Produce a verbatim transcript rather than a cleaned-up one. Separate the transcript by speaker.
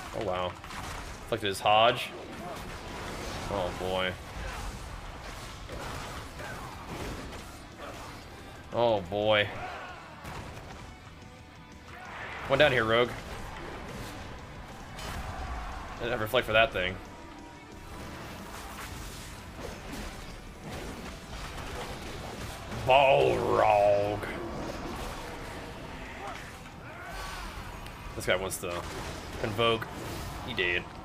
Speaker 1: Oh wow. Reflected his Hodge. Oh boy. Oh boy. One down here, Rogue. Didn't have reflect for that thing. Balrog. This guy wants to convoke. He did.